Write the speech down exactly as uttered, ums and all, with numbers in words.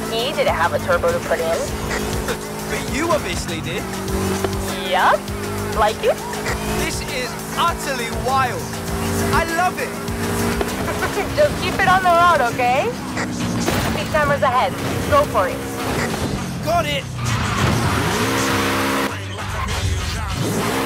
He didn't have a turbo to put in. But you obviously did. Yup. Like it? This is utterly wild. I love it. Just keep it on the road, okay? Speed timer's ahead. Go for it. Got it.